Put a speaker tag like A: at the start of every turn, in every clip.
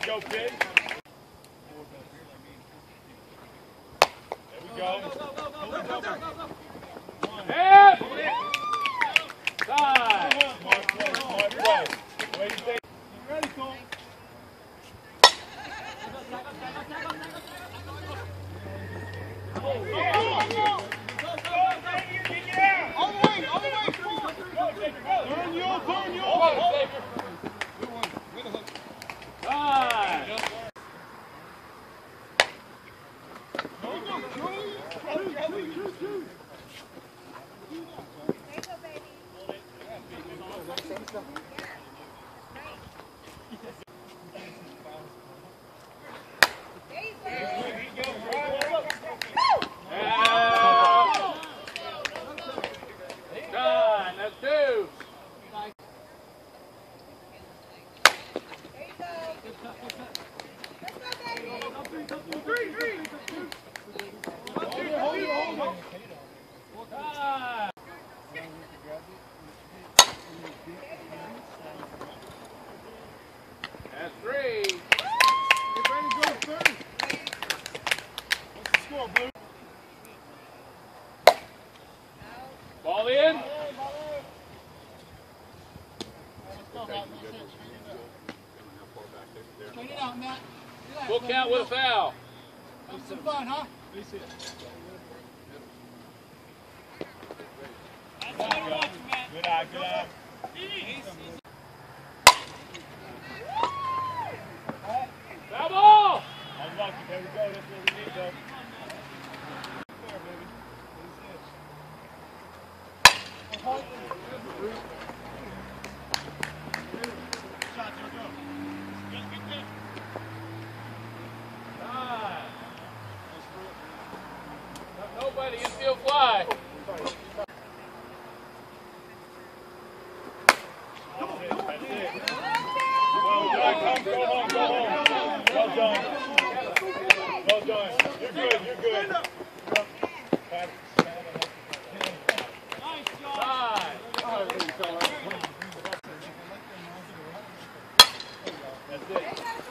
A: go, kid. There we go. Hit! Side. Smart play. Where do you think? You ready, Cole? That's three. Get ready to go third. What's the score, Blue? Ball in.
B: Straight it out, Matt.
A: Full count with a foul.
B: Have some fun, huh?
A: Good eye, good eye. Foul ball! Unlucky. There we go. That's what we need, though. There, baby. Shot, here we go. Good. Nobody, infield fly. Well done. You're good. Nice job. That's it.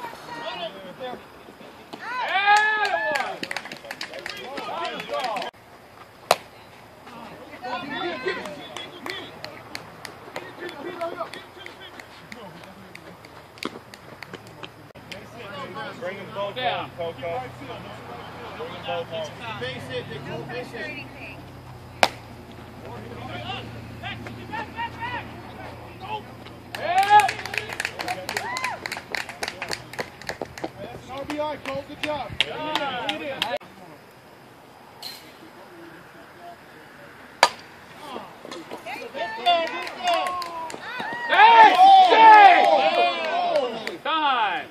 A: Bring them both down, Coco. Bring them both home. Base it, Nick. Base it. That's an RBI, Cole. Good job. Time.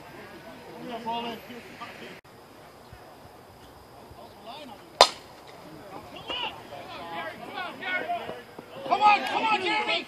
B: Come on, Jeremy!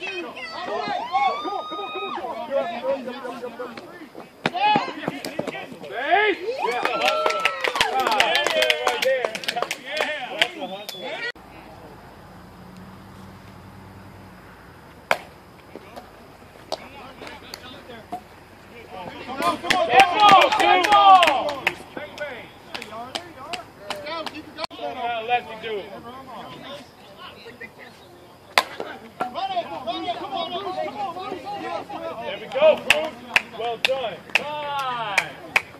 A: Lefty do it. There we go, Bruce. Well done. Fine.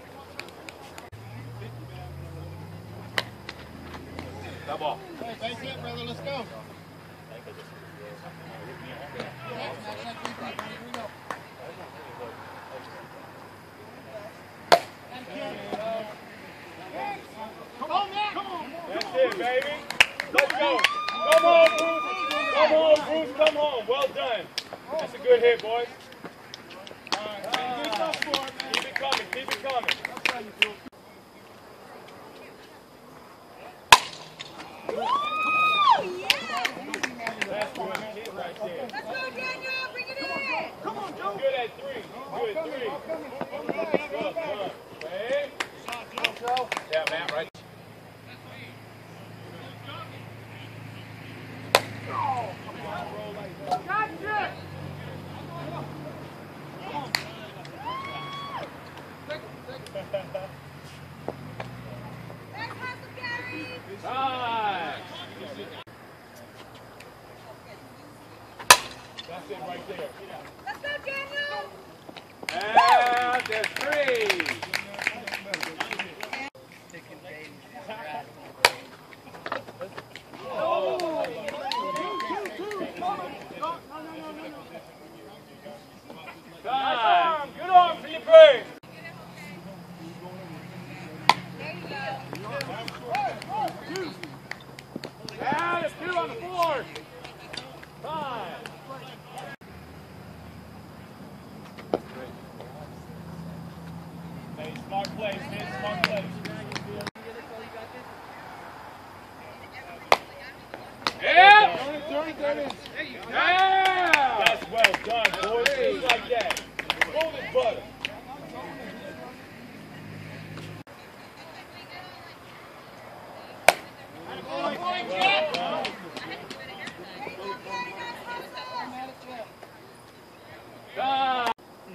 A: That ball.
B: Hey, base it, brother. Let's go. Come on, man. Come on.
A: That's it, baby. Let's go. Come on, Bruce. Come on, Bruce. Come on. Well done. That's a good hit, boys. Keep it coming. Keep it coming. That's good hit right there.
C: Let's go, Daniel. Bring it in.
B: Come on, Joe.
A: Good at three. Good at three. Well done. Hey. Yeah, Matt, right. That's it right there.
C: Let's go, Daniel!
A: And there's 3. Time. Good arm, Felipe.
C: There you go.
A: And it's 2 on the floor. 5. Hey, smart play, Smith. Smart play. Yeah. Yeah. That's well done, boys. Just like that. Smooth as butter. Done.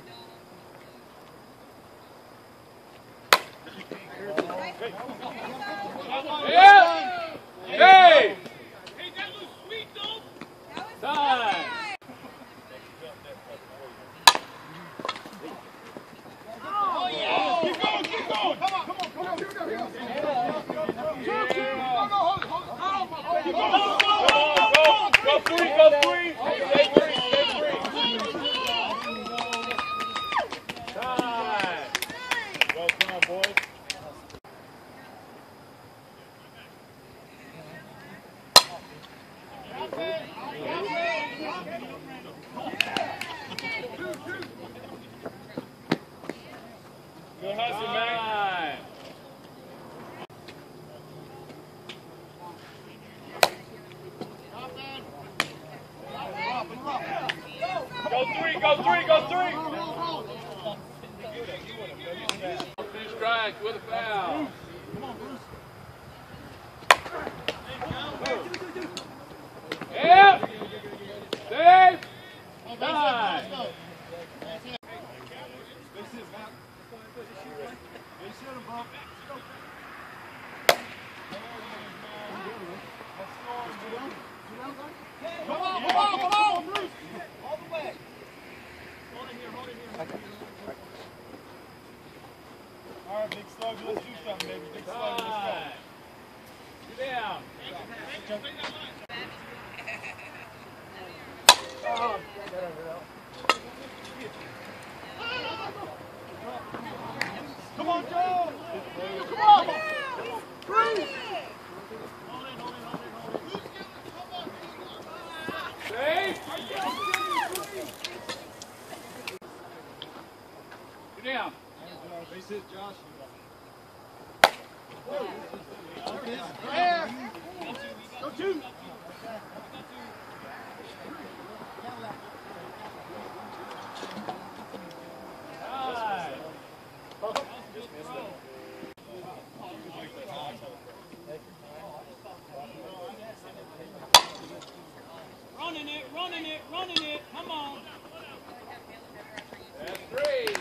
A: Yeah. Hey. Time.
B: Oh, yeah. Keep going, keep going. Come on, come on, come on. Keep going.
A: Go 3, go 3. Stay 3, stay 3. Time. Well done, boys. Good hustle, man. Go 3, go 3, go 3. Two strikes with a foul. Yep. Safe. Time.
B: Come on, come on, come on. All the way. Hold it here, hold it here.
A: All right, big slug, let's do something, baby. Big slug, let's go. Get down.
B: Come on, Joe. Come on.
A: Safe. Get down.
B: Base hit, Josh. Go 2.
A: Time.
D: Running it, running it, running it. Come on.
A: That's 3.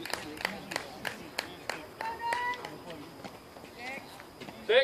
A: 6.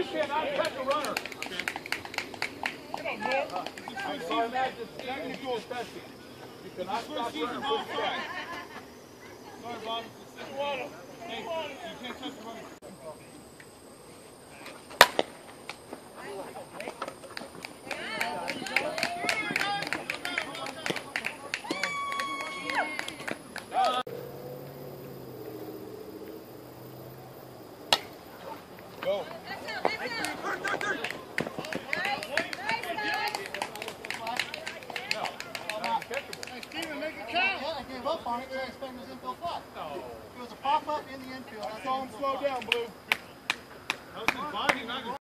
A: cannot catch a runner. I'm sorry, Matt, just technical testing. You cannot stop running. Sorry,
D: Bob. Hey, you can't touch the runner.
A: Go.
B: Hey, Steven, make it count. Yeah, I gave up on it because I expected it was infield fly.
A: No.
B: It was a pop-up in the infield.
A: I saw him slow down, Blue.
D: That was his body, not his